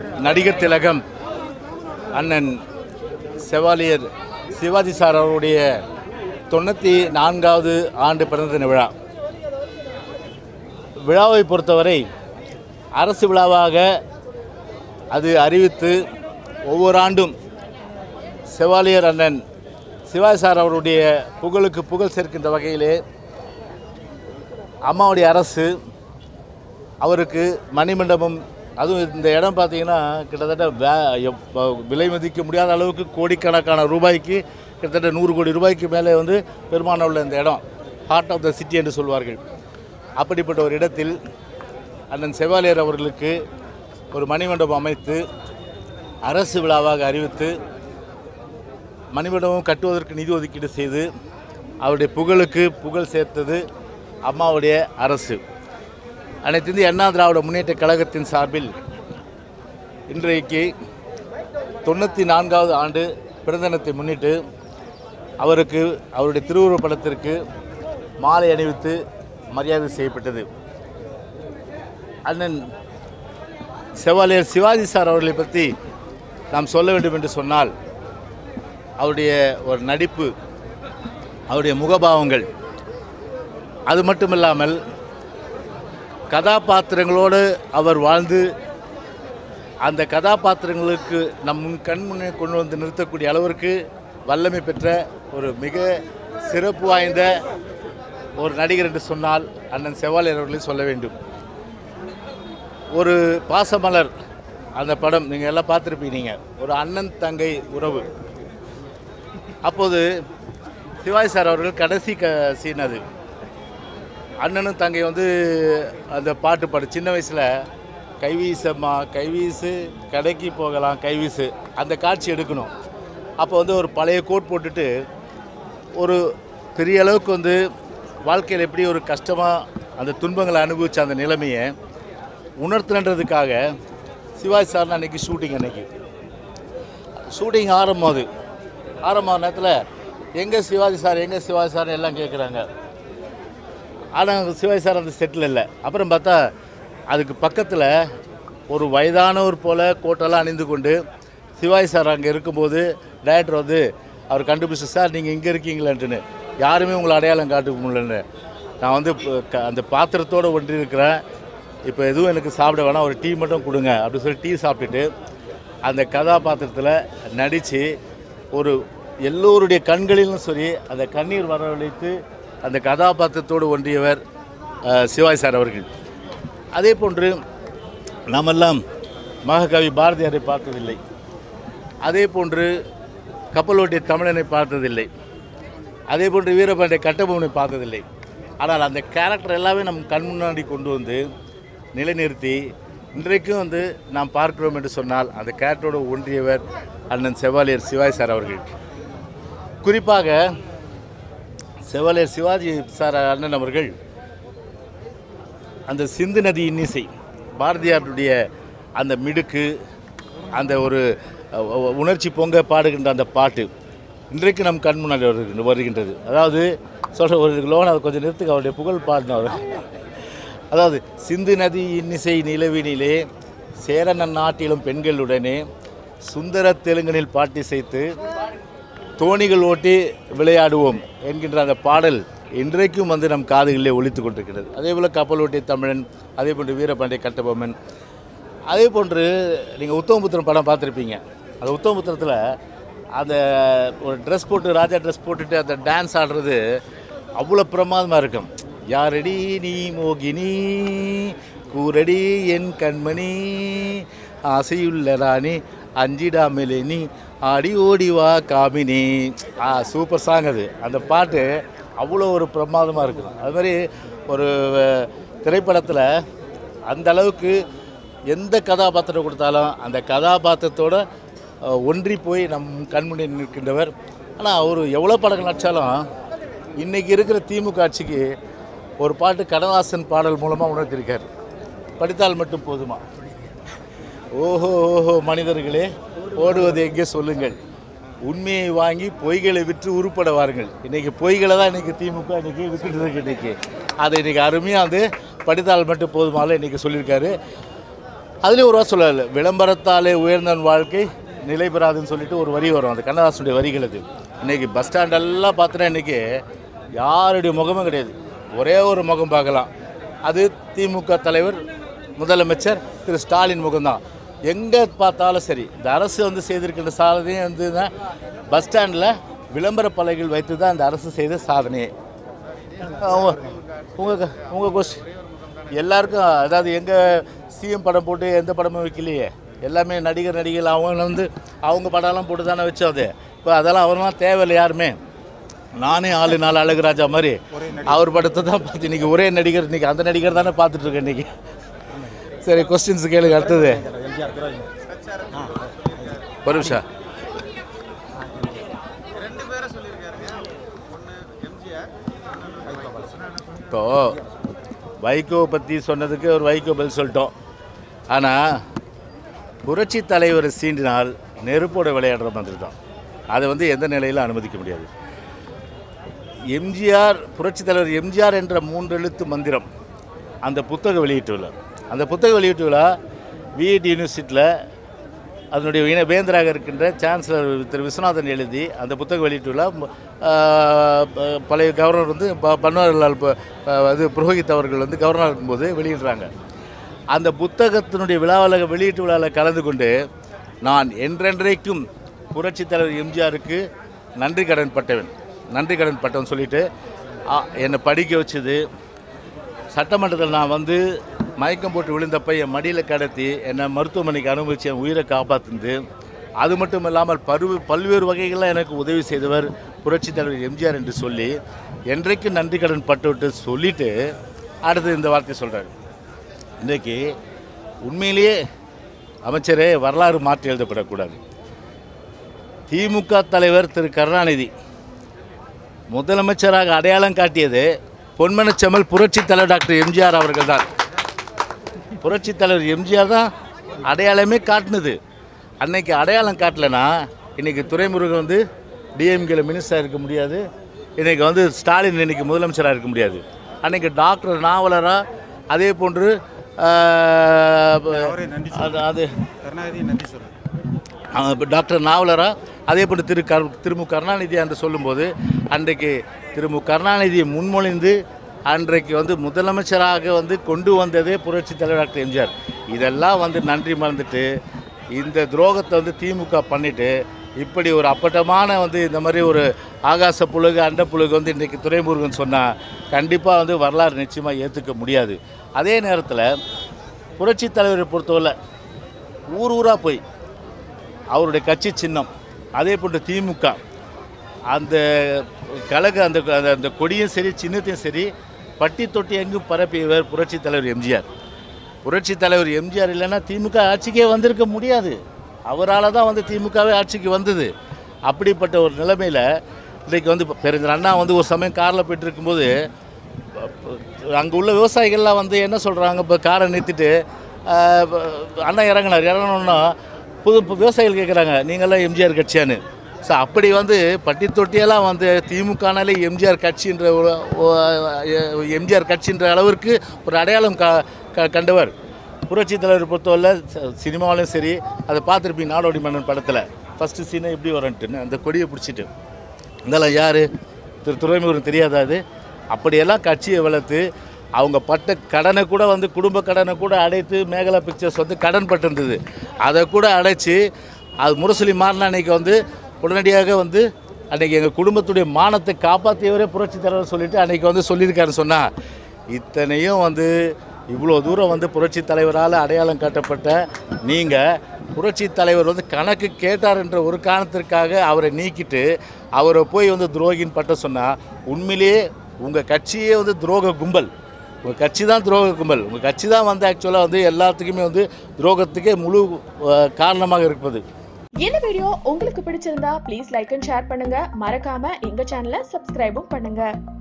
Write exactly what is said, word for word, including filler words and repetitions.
நடிகர் திலகம் அண்ணன் செவாலியர் சிவாஜி சார் அவருடைய தொண்ணூற்றி நான்காவது ஆண்டு பிறந்ததின விழா. விழாவை பொறுத்தவரை அரசு விழாவாக அது அறிவித்து ஒவ்வொரு ஆண்டும் செவாலியர் அண்ணன் சிவாஜி சார் அவருடைய புகழுக்கு புகழ் சேர்க்கின்ற வகையிலே அம்மாவுடைய அரசு அவருக்கு மணிமண்டபம், அதுவும் இந்த இடம் பார்த்திங்கன்னா கிட்டத்தட்ட வே விலை மதிக்க முடியாத அளவுக்கு கோடிக்கணக்கான ரூபாய்க்கு, கிட்டத்தட்ட நூறு கோடி ரூபாய்க்கு மேலே வந்து பெருமான உள்ள இந்த இடம் ஹார்ட் ஆஃப் த சிட்டி என்று சொல்வார்கள். அப்படிப்பட்ட ஒரு இடத்தில் அண்ணன் செவாலியர் அவர்களுக்கு ஒரு மணிமண்டபம் அமைத்து அரசு விழாவாக அறிவித்து மணிமண்டபம் கட்டுவதற்கு நிதி ஒதுக்கீடு செய்து அவருடைய புகழுக்கு புகழ் சேர்த்தது அம்மாவுடைய அரசு. அனைத்து இந்திய அண்ணா திராவிட முன்னேற்ற கழகத்தின் சார்பில் இன்றைக்கு தொண்ணூற்றி நான்காவது ஆண்டு பிறந்ததினத்தை முன்னிட்டு அவருக்கு அவருடைய திருவுருவப் படத்திற்கு மாலை அணிவித்து மரியாதை செய்யப்பட்டது. அண்ணன் செவாலியர் சிவாஜி சார் அவர்களை பற்றி நாம் சொல்ல வேண்டும் என்று சொன்னால் அவருடைய ஒரு நடிப்பு, அவருடைய முகபாவங்கள், அது மட்டுமில்லாமல் கதாபாத்திரங்களோடு அவர் வாழ்ந்து அந்த கதாபாத்திரங்களுக்கு நம் கண் முன்னே கொண்டு வந்து நிறுத்தக்கூடிய அளவிற்கு வல்லமை பெற்ற ஒரு மிக சிறப்பு வாய்ந்த ஒரு நடிகர் என்று சொன்னால் அண்ணன் செவாலியர் அவர்களை சொல்ல வேண்டும். ஒரு பாசமலர் அந்த படம் நீங்கள் எல்லாம் பார்த்துருப்பீங்க, ஒரு அண்ணன் தங்கை உறவு. அப்போது சிவாஜி சார் அவர்கள் கடைசி க சீன் அது. அண்ணனும் தங்கை வந்து அந்த பாட்டு பாடு சின்ன வயசில் கைவீசம்மா கைவீசு கடைக்கு போகலாம் கைவீசு அந்த காட்சி எடுக்கணும். அப்போ வந்து ஒரு பழைய கோட் போட்டுட்டு ஒரு பெரிய அளவுக்கு வந்து வாழ்க்கையில் எப்படி ஒரு கஷ்டமாக அந்த துன்பங்களை அனுபவித்த அந்த நிலைமையை உணர்த்துன்றதுக்காக சிவாஜி சார் அன்றைக்கி ஷூட்டிங், அன்றைக்கி ஷூட்டிங் ஆரம்பம் ஆரம்ப நேரத்தில் எங்கே சிவாஜி சார் எங்கே சிவாஜி சார்னு எல்லாம் கேட்குறாங்க. ஆனால் சிவாஜி சார் அந்த செட்டில் இல்லை. அப்புறம் பார்த்தா அதுக்கு பக்கத்தில் ஒரு வயதானவர் போல் கோட்டெல்லாம் அணிந்து கொண்டு சிவாஜி சார் அங்கே இருக்கும்போது டைரக்டர் வந்து அவர் கண்டுபிடிச்சி, சார் நீங்கள் இங்கே இருக்கீங்களான்ட்டுன்னு, யாருமே உங்களை அடையாளம் காட்ட முடியலன்னு, நான் வந்து அந்த பாத்திரத்தோடு ஒன்றி இருக்கிறேன், இப்போ எதுவும் எனக்கு சாப்பிட வேணாம், ஒரு டீ மட்டும் கொடுங்க அப்படின்னு சொல்லி டீ சாப்பிட்டுட்டு அந்த கதாபாத்திரத்தில் நடித்து ஒரு எல்லோருடைய கண்களிலும் சரி அந்த கண்ணீர் வரவழைத்து அந்த கதாபாத்திரத்தோடு ஒன்றியவர் சிவாஜி சார் அவர்கள். அதே போன்று நாமெல்லாம் மகாகவி பாரதியாரை பார்த்ததில்லை, அதே போன்று கப்பலோட்டிய தமிழனை பார்த்ததில்லை, அதே போன்று வீரபாண்டிய கட்டபொம்மனை பார்த்ததில்லை. ஆனால் அந்த கேரக்டர் எல்லாமே நம் கண் முன்னாடி கொண்டு வந்து நிலைநிறுத்தி இன்றைக்கும் வந்து நாம் பார்க்கிறோம் என்று சொன்னால் அந்த கேரக்டரோடு ஒன்றியவர் அண்ணன் செவாலியர் சிவாஜி சார் அவர்கள். குறிப்பாக செவாலியர் சிவாஜி சார் அண்ணன் அவர்கள் அந்த சிந்து நதி இன்னிசை, பாரதியாருடைய அந்த மிடுக்கு, அந்த ஒரு உணர்ச்சி பொங்க பாடுகின்ற அந்த பாட்டு இன்றைக்கு நம் கண் முன்னாடி வருகின்ற வருகின்றது அதாவது சொல்கிற ஒரு லோன் அதை கொஞ்சம் நிறுத்துக்கு அவருடைய புகழ் பாடினவர். அதாவது சிந்து நதி இன்னிசை நிலவினிலே சேரன நாட்டிலும் பெண்களுடனே சுந்தர தெலுங்கனில் பாட்டி செய்து தோணிகள் ஓட்டி விளையாடுவோம் என்கின்ற அந்த பாடல் இன்றைக்கும் வந்து நம் காதுகளிலே ஒலித்து கொண்டிருக்கிறது. அதே போல் கப்பல் ஓட்டிய தமிழன், அதே போன்று வீரபாண்டிய கட்டபொம்மன், அதே போன்று நீங்கள் உத்தமபுத்திரன் படம் பார்த்துருப்பீங்க. அந்த உத்தமபுத்திரத்தில் அந்த ஒரு ட்ரெஸ் போட்டு ராஜா ட்ரெஸ் போட்டுட்டு அந்த டான்ஸ் ஆடுறது அவ்வளோ பிரமாதமாக இருக்கும். யாரடி நீ மோகினி கூரடி என் கண்மணி ஆசையுள்ள ராணி அஞ்சிடாமலே நீ ஆடி ஓடிவா காமினி. ஆ சூப்பர் சாங் அது. அந்த பாட்டு அவ்வளோ ஒரு பிரமாதமாக இருக்கும். அது மாதிரி ஒரு திரைப்படத்தில் அந்த அளவுக்கு எந்த கதாபாத்திரம் கொடுத்தாலும் அந்த கதாபாத்திரத்தோடு ஒன்றி போய் நம் கண்முன்னே நிற்கின்றவர். ஆனால் அவர் எவ்வளோ படங்கள் நடித்தாலும் இன்றைக்கி இருக்கிற திமுக ஆட்சிக்கு ஒரு பாட்டு கண்ணதாசன் பாடல் மூலமாக உணர்த்திருக்கார், படித்தால் மட்டும் போதுமா. ஓஹோ ஓஹோ மனிதர்களே ஓடுவது எங்கே சொல்லுங்கள், உண்மையை வாங்கி பொய்களை விற்று உருப்பட வாருங்கள். இன்றைக்கி பொய்களை தான் இன்றைக்கி திமுக இன்றைக்கி விற்றுட்டு இன்றைக்கி அதை இன்றைக்கி அருமையாக வந்து படித்தால் மட்டும் போதுமால இன்றைக்கி சொல்லியிருக்காரு. அதுலேயும் ஒரு வாரம் சொல்லல, விளம்பரத்தாலே உயர்ந்தவன் வாழ்க்கை நிலை பெறாதுன்னு சொல்லிட்டு ஒரு வரி வரும், அது கண்ணதாசனுடைய வரிகள். அது இன்றைக்கி பஸ் ஸ்டாண்டெல்லாம் பார்த்தோன்னா இன்றைக்கி யாருடைய முகமும் கிடையாது, ஒரே ஒரு முகம் பார்க்கலாம், அது திமுக தலைவர் முதலமைச்சர் திரு ஸ்டாலின் முகம்தான். எங்கே பார்த்தாலும் சரி, இந்த அரசு வந்து செய்திருக்கின்ற சாதனையே வந்து பஸ் ஸ்டாண்டில் விளம்பர பலகைகள் வைத்து தான் இந்த அரசு செய்த சாதனையே. உங்கள் உங்கள் கொஸ்டின் எல்லாருக்கும், அதாவது எங்கள் சிஎம் படம் போட்டு எந்த படமும் வைக்கலையே, எல்லாமே நடிகர் நடிகைகள் அவங்க வந்து அவங்க படம்லாம் போட்டு தானே வச்சோம். அது இப்போ அதெல்லாம் அவரெல்லாம் தேவையில்லை யாருமே. நானே ஆளு நாலு அழகுராஜா மாதிரி அவர் படத்தை தான் பார்த்து இன்றைக்கி ஒரே நடிகர், இன்றைக்கி அந்த நடிகர் தானே பார்த்துட்ருக்கேன் இன்றைக்கி. சரி, கொஸ்டின்ஸ் கேளுங்க. அடுத்தது ஒரு நிமிஷம். இப்போது வைகோவை பற்றி சொன்னதுக்கு ஒரு வைகோ பதில் சொல்லிட்டோம். ஆனால் புரட்சி தலைவர் சீண்டினால் நெருப்போட விளையாடுற மாதிரி தான், அதை வந்து எந்த நிலையில் அனுமதிக்க முடியாது. எம்ஜிஆர், புரட்சி தலைவர் எம்ஜிஆர் என்ற மூன்று எழுத்து மந்திரம் அந்த புத்தக வெளியீட்டு விழா, அந்த புத்தக வெளியீட்டு விழா விஐடி யூனிவர்சிட்டியில் அதனுடைய இன வேந்தராக இருக்கின்ற சான்சலர் திரு விஸ்வநாதன் எழுதி அந்த புத்தக வெளியீட்டு விழா பழைய கவர்னர் வந்து பன்வாரிலால் அது புரோஹித் அவர்கள் வந்து கவர்னராக இருக்கும்போது வெளியிடுறாங்க. அந்த புத்தகத்தினுடைய விழாவில் வெளியீட்டு விழாவில் கலந்து கொண்டு நான் என்றென்றைக்கும் புரட்சி தலைவர் எம்ஜிஆருக்கு நன்றி கடன் பட்டவன் நன்றி கடன் பட்டவன் சொல்லிவிட்டு என்னை படிக்க வச்சது, சட்டமன்றத்தில் நான் வந்து மயக்கம் போட்டு விழுந்தப்ப என் மடியில் கடத்தி என்னை மருத்துவமனைக்கு அனுபவித்து என் உயிரை காப்பாற்றுந்து, அது மட்டும் இல்லாமல் பருவ பல்வேறு வகைகளில் எனக்கு உதவி செய்தவர் புரட்சி தலைவர் எம்ஜிஆர் என்று சொல்லி என்றைக்கும் நன்றி கடன் பட்டுவிட்டு சொல்லிவிட்டு அடுத்து இந்த வார்த்தை சொல்கிறார். இன்றைக்கு உண்மையிலேயே அமைச்சரே வரலாறு மாற்றி எழுதப்படக்கூடாது. திமுக தலைவர் திரு கருணாநிதி முதலமைச்சராக அடையாளம் காட்டியது பொன்மனச்செம்மல் புரட்சி தலைவர் டாக்டர் எம்ஜிஆர் அவர்கள் தான். புரட்சி தலைவர் எம்ஜிஆர் தான் அடையாளமே காட்டினது. அன்னைக்கு அடையாளம் காட்டலைன்னா இன்றைக்கி துரைமுருகன் வந்து டிஎம்கேல மினிஸ்டராக இருக்க முடியாது, இன்றைக்கி வந்து ஸ்டாலின் இன்றைக்கி முதலமைச்சராக இருக்க முடியாது. அன்றைக்கி டாக்டர் நாவலராக, அதே போன்று அது டாக்டர் நாவலராக, அதே போன்று திரு கரு திரு கருணாநிதி என்று சொல்லும்போது அன்றைக்கு திரு கருணாநிதியை முன்மொழிந்து அன்றைக்கு வந்து முதலமைச்சராக வந்து கொண்டு வந்ததே புரட்சி தலைவர் டாக்டர் எம்ஜிஆர். இதெல்லாம் வந்து நன்றி மறந்துட்டு இந்த துரோகத்தை வந்து திமுக பண்ணிவிட்டு இப்படி ஒரு அப்பட்டமான வந்து இந்த மாதிரி ஒரு ஆகாச புழுகு அண்ட புழுகு வந்து இன்றைக்கி துரைமுருகன் சொன்னால் கண்டிப்பாக வந்து வரலாறு நிச்சயமாக ஏற்றுக்க முடியாது. அதே நேரத்தில் புரட்சி தலைவரை பொறுத்தவரை ஊர் ஊராக போய் அவருடைய கட்சி சின்னம், அதே போன்று திமுக அந்த கழக அந்த அந்த கொடியும் சரி சின்னத்தையும் சரி பட்டி தொட்டி எங்கும் பரப்பியவர் புரட்சி தலைவர் எம்ஜிஆர். புரட்சி தலைவர் எம்ஜிஆர் இல்லைன்னா திமுக ஆட்சிக்கே வந்திருக்க முடியாது. அவரால் தான் வந்து திமுகவே ஆட்சிக்கு வந்தது. அப்படிப்பட்ட ஒரு நிலைமையில் இன்றைக்கி வந்து பெருந்தர் அண்ணா வந்து ஒரு சமயம் காரில் போய்ட்டு இருக்கும்போது அங்கே உள்ள விவசாயிகள்லாம் வந்து என்ன சொல்கிறாங்க, இப்போ காரை நிறுத்திட்டு அண்ணா இறங்கினார். இறங்கணுன்னா புது விவசாயிகள் கேட்குறாங்க, நீங்களாம் எம்ஜிஆர் கட்சியான்னு. ஸோ அப்படி வந்து பட்டி தொட்டியெல்லாம் வந்து திமுகனாலே எம்ஜிஆர் கட்சின்ற எம்ஜிஆர் கட்சின்ற அளவிற்கு ஒரு அடையாளம் க கண்டவர் புரட்சி தலைவர் பொறுத்தவரை. சினிமாவிலும் சரி, அதை பார்த்துருப்பீங்க நாடோடி மன்னன் படத்தில் ஃபஸ்ட்டு சீனை எப்படி வரன்ட்டுன்னு அந்த கொடியை பிடிச்சிட்டு இதெல்லாம் யார் திரு துரைமுருகன் தெரியாதா? அது அப்படியெல்லாம் கட்சியை வளர்த்து அவங்க பட்ட கடனை கூட வந்து குடும்ப கடனை கூட அடைத்து மேகலா பிக்சர்ஸ் வந்து கடன் பட்டிருந்தது, அதை கூட அடைச்சி அது முரசொலி மாறினா அன்றைக்கி வந்து உடனடியாக வந்து அன்றைக்கி எங்கள் குடும்பத்துடைய மானத்தை காப்பாற்றியவரே புரட்சி தலைவர் சொல்லிவிட்டு அன்றைக்கி வந்து சொல்லியிருக்காருன்னு சொன்னால் இத்தனையும் வந்து இவ்வளோ தூரம் வந்து புரட்சி தலைவரால் அடையாளம் காட்டப்பட்ட நீங்கள் புரட்சி தலைவர் வந்து கணக்கு கேட்டார் என்ற ஒரு காரணத்திற்காக அவரை நீக்கிட்டு அவரை போய் வந்து துரோகின்னு பட்டம் சொன்னால் உண்மையிலேயே உங்கள் கட்சியே வந்து துரோக கும்பல். உங்கள் கட்சி தான் துரோக கும்பல். உங்கள் கட்சி தான் வந்து ஆக்சுவலாக வந்து எல்லாத்துக்குமே வந்து துரோகத்துக்கே முழு காரணமாக இருப்பது. இந்த வீடியோ உங்களுக்கு பிடிச்சிருந்தா ப்ளீஸ் லைக் அண்ட் ஷேர் பண்ணுங்க. மறக்காம எங்க சேனலை சப்ஸ்கிரைபும் பண்ணுங்க.